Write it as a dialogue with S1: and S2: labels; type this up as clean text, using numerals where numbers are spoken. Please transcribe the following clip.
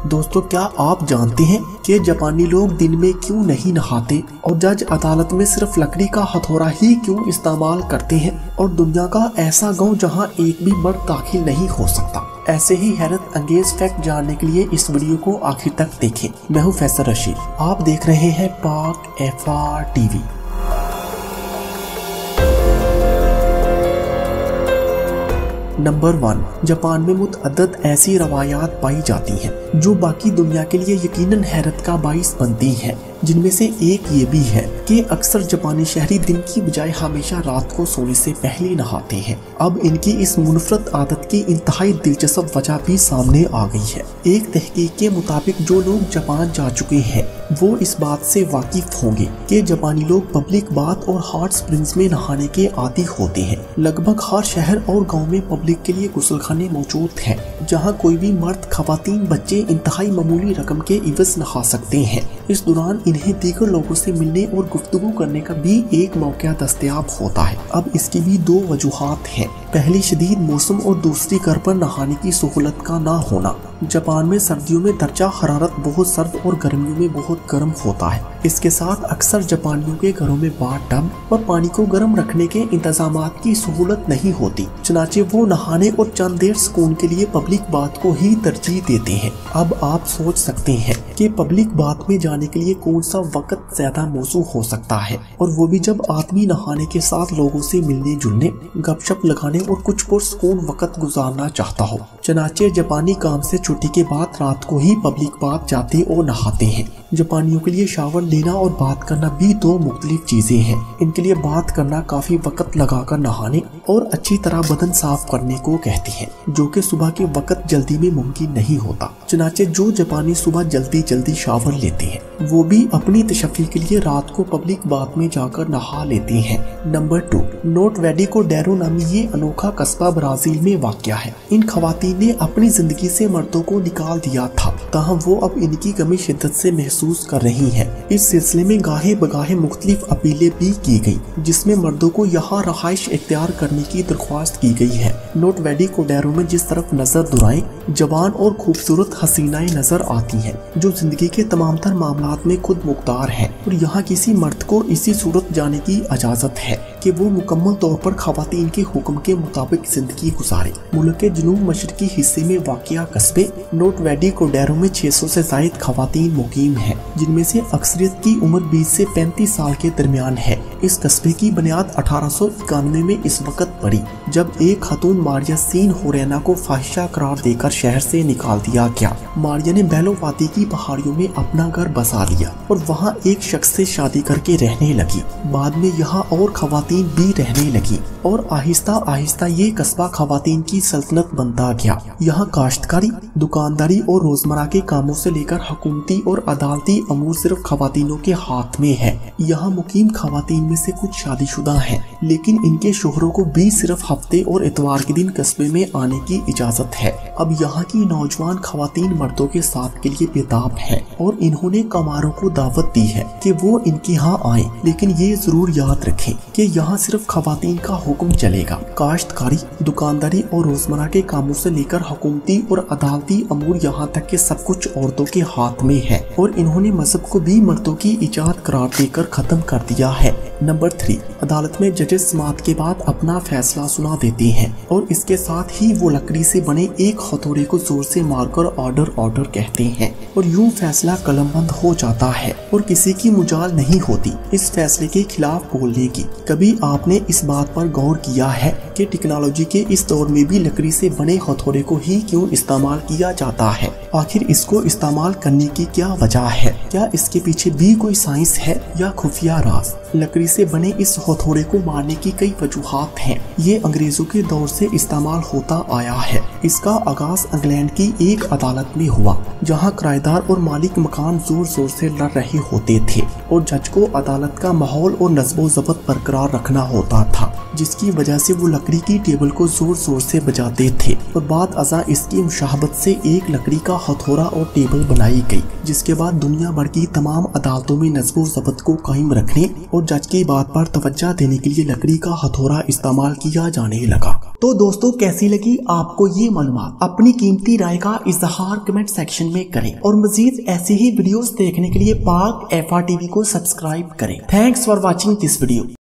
S1: दोस्तों, क्या आप जानते हैं कि जापानी लोग दिन में क्यों नहीं नहाते और जज अदालत में सिर्फ लकड़ी का हथौड़ा ही क्यों इस्तेमाल करते हैं और दुनिया का ऐसा गांव जहां एक भी मर्द दाखिल नहीं हो सकता। ऐसे ही हैरत अंगेज फैक्ट जानने के लिए इस वीडियो को आखिर तक देखें। मैं हूं फैसल रशीद, आप देख रहे हैं पाक FR TV। नंबर 1, जापान में मुतअद्दद ऐसी रवायात पाई जाती हैं जो बाकी दुनिया के लिए यकीनन हैरत का बाइस बनती हैं। जिनमें से एक ये भी है कि अक्सर जापानी शहरी दिन की बजाय हमेशा रात को सोने से पहले नहाते हैं। अब इनकी इस मुनफरद आदत की इंतहाई दिलचस्प वजह भी सामने आ गई है। एक तहकीक के मुताबिक जो लोग जापान जा चुके हैं वो इस बात से वाकिफ होंगे कि जापानी लोग पब्लिक बाथ और हॉट स्प्रिंग्स में नहाने के आदी होते हैं। लगभग हर शहर और गाँव में पब्लिक के लिए गुसलखाने मौजूद हैं, जहाँ कोई भी मर्द, खवातीन, बच्चे इंतहाई मामूली रकम के इवज नहा सकते हैं। इस दौरान इन्हें दीगर लोगों से मिलने और गुफ्तगू करने का भी एक मौका दस्तयाब होता है। अब इसकी भी दो वजूहात हैं। पहली, शदीद मौसम और दूसरी, घर पर नहाने की सहूलत का ना होना। जापान में सर्दियों में दर्जा हरारत बहुत सर्द और गर्मियों में बहुत गर्म होता है। इसके साथ अक्सर जापानियों के घरों में बाथ टब और पानी को गर्म रखने के इंतजामात की सहूलत नहीं होती, चनाचे वो नहाने और चंद देर सुकून के लिए पब्लिक बाथ को ही तरजीह देते हैं। अब आप सोच सकते हैं कि पब्लिक बाथ में जाने के लिए कौन सा वक्त ज्यादा मौजू हो सकता है, और वो भी जब आदमी नहाने के साथ लोगों से मिलने जुलने, गपशप लगाने और कुछ पुरसुकून वक्त गुजारना चाहता हो। चनाचे जापानी काम से छुट्टी के बाद रात को ही पब्लिक बाथ जाते और नहाते हैं। जापानियों के लिए शावर लेना और बात करना भी दो मुख्तलिफ चीजें हैं। इनके लिए बात करना काफी वक्त लगाकर नहाने और अच्छी तरह बदन साफ करने को कहते हैं, जो कि सुबह के वक्त जल्दी में मुमकिन नहीं होता। चनाचे जो जापानी सुबह जल्दी शावर लेते हैं वो भी अपनी तशफ़ी के लिए रात को पब्लिक बाथ में जाकर नहा लेते हैं। नंबर 2, नोट वेडी को डेरो नामी ये अनोखा कस्बा ब्राजील में वाक़या है। इन खवातीन ने अपनी जिंदगी से मर्दों को निकाल दिया था, ताहम वो अब इनकी कमी शिद्दत से महसूस कर रही है। इस सिलसिले में गाहे बगाहे मुख्तलिफ अपीलें भी की गई, जिसमें मर्दों को यहाँ रहाइश इख्तियार करने की दरख्वास्त की गई है। नोट वेडी को डेरो में जिस तरफ नजर दुराएं, जवान और खूबसूरत हसीनाएं नजर आती हैं जो जिंदगी के तमाम तर मामलात में खुद मुख्तार हैं, और यहाँ किसी मर्द को इसी सूरत जाने की इजाजत है कि वो मुकम्मल तौर पर खवातीन के हुक्म के मुताबिक जिंदगी गुजारे। मुल्क के जनूब मशरकी हिस्से में वाक़िया कस्बे नोट वेडी को डेरो में 600 से ज़ायद खवातीन मुकीम हैं, जिनमें से अक्सरियत की उम्र 20 से 35 साल के दरमियान है। इस कस्बे की बुनियाद 1891 में इस वक्त पड़ी, जब एक खातून मारिया सीन होरेना को फाहिशा करार देकर शहर से निकाल दिया गया। मारिया ने बेलोवाती की पहाड़ियों में अपना घर बसा लिया और वहाँ एक शख्स से शादी करके रहने लगी। बाद में यहाँ और खवातीन भी रहने लगी और आहिस्ता आहिस्ता ये कस्बा खवातीन की सल्तनत बनता गया। यहाँ काश्तकारी, दुकानदारी और रोजमर्रा के कामों से लेकर हुकूमती और अदालती अमूर सिर्फ खवातीनों के हाथ में है। यहाँ मुकीम खवातीन में से कुछ शादीशुदा हैं, लेकिन इनके शोहरों को भी सिर्फ हफ्ते और इतवार के दिन कस्बे में आने की इजाजत है। अब यहाँ की नौजवान खवातीन मर्दों के साथ के लिए बेताब है और इन्होंने कमारों को दावत दी है कि वो इनके यहाँ आए, लेकिन ये जरूर याद रखें कि यहाँ सिर्फ खवातीन का हुक्म चलेगा। काश्तकारी, दुकानदारी और रोजमर्रा के कामों से लेकर हुकूमती और अदालती अमूर यहाँ तक के सब कुछ औरतों के हाथ में है, और इन्होंने मजहब को भी मर्दों की इजाद करार देकर खत्म कर दिया है। नंबर 3, अदालत में जजेस समाअत के बाद अपना फैसला सुना देते हैं और इसके साथ ही वो लकड़ी से बने एक हथौड़े को जोर से मारकर ऑर्डर कहते हैं, और यूं फैसला कलमबंद हो जाता है और किसी की मुजाल नहीं होती इस फैसले के खिलाफ बोलने की। कभी आपने इस बात पर गौर किया है कि टेक्नोलॉजी के इस दौर में भी लकड़ी से बने हथौड़े को ही क्यों इस्तेमाल किया जाता है? आखिर इसको इस्तेमाल करने की क्या वजह है? क्या इसके पीछे भी कोई साइंस है या खुफिया राज? लकड़ी से बने इस हथौड़े को मारने की कई वजूहात हैं। ये अंग्रेजों के दौर से इस्तेमाल होता आया है। इसका आगाज इंग्लैंड की एक अदालत में हुआ, जहां किराएदार और मालिक मकान जोर जोर से लड़ रहे होते थे और जज को अदालत का माहौल और नज़्बो ज़ब्त बरकरार रखना होता था, जिसकी वजह से वो लकड़ी की टेबल को जोर जोर से बजाते थे। और बाद अज़ा इसकी मुशाहबत से एक लकड़ी का हथौड़ा और टेबल बनाई गई, जिसके बाद दुनिया भर की तमाम अदालतों में नज़्बो ज़ब्त को कायम रखने और जज की बात पर तवज्जो देने के लिए लकड़ी का हथौड़ा इस्तेमाल किया जाने लगा। तो दोस्तों कैसी लगी आपको ये मालूमात? अपनी कीमती राय का इजहार कमेंट सेक्शन में करें और मजीद ऐसी ही वीडियोस देखने के लिए पाक FR TV को सब्सक्राइब करें। Thanks for watching this video.